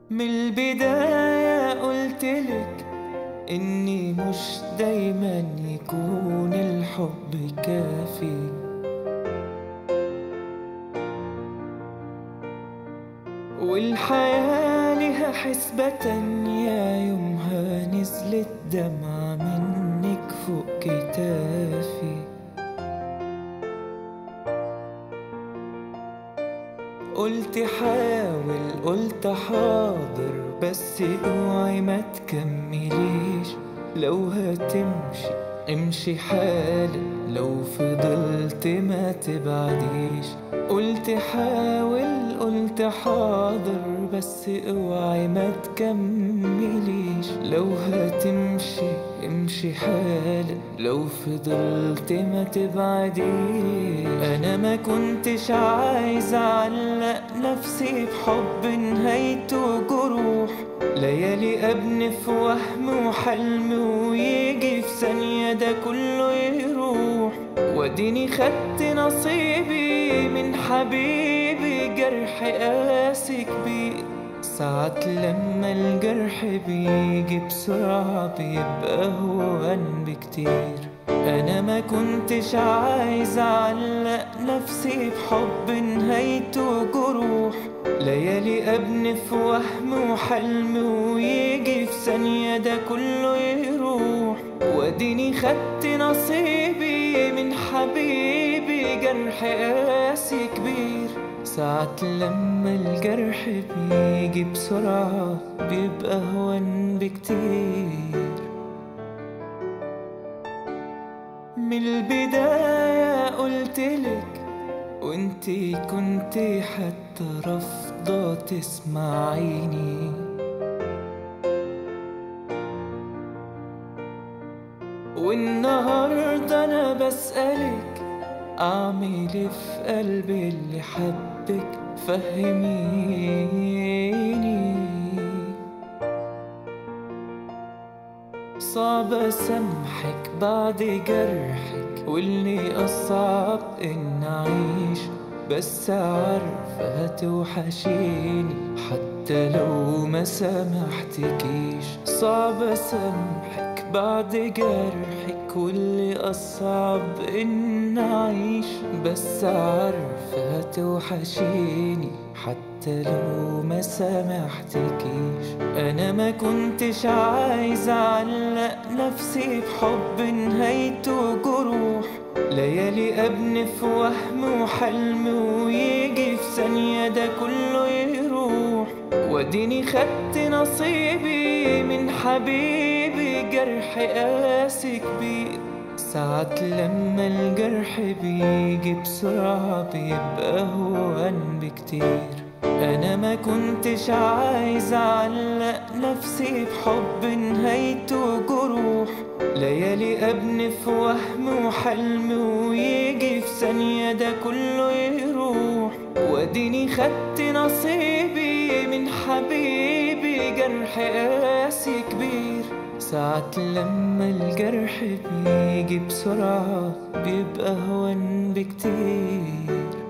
من البداية قلتلك إني مش دايما يكون الحب كافي، والحياة لها حسبة تانية يومها نزلت دمعة منك فوق كتافي. قلت حاول قلت حاضر بس اوعي ما تكمليش، لو هتمشي امشي حالا لو فضلت ما تبعديش. قلت حاول قلت حاضر بس اوعي ما تكمليش، لو هتمشي امشي حالا لو فضلت ما تبعديش. انا ما كنتش عايز اعلق نفسي بحب نهايته جروح، ليالي ابني في وهم وحلم ويجي في ثانية ده كله يروح. واديني خدت نصيبي من حبيبي، جرح قاسي كبير، ساعات لما الجرح بيجي بسرعة بيبقى هون بكتير. أنا ما كنتش عايز أعلق نفسي بحب نهايته جروح، ليالي أبني في وهم وحلم ويجي في ثانية ده كله يروح. واديني خدت نصيبي من حبيبي، جرح قاسي كبير، ساعات لما الجرح بيجي بسرعة بيبقى هون بكتير. من البداية قلتلك وانتي كنتي حتى رافضة تسمعيني، والنهاردة أنا بسألك أعمل إيه في قلبي اللي حبك فهميني. صعب أسامحك بعد جرحك، واللي أصعب إن أعيش، بس عارفة هتوحشيني حتى لو ما سامحتكيش. صعب أسامحك بعد جرحك، واللي أصعب إن أعيش، بس عارفة هتوحشيني حتى لو ما سامحتكيش. أنا ما كنتش عايز أعلق نفسي بحب نهايته جروح، ليالي أبني في وهم وحلم ويجي في ثانية ده كله يروح. واديني خدت نصيبي من حبيبي، جرح قاسي كبير، ساعات لما الجرح بيجي بسرعة بيبقى هون بكتير. أنا ما كنتش عايز أعلق نفسي بحب نهايته جروح، ليالي أبني في وهم وحلم ويجي في ثانية ده كله يروح. واديني خدت نصيبي من حبيبي، جرح قاسي كبير، ساعات لما الجرح بيجي بسرعة بيبقى هون بكتير.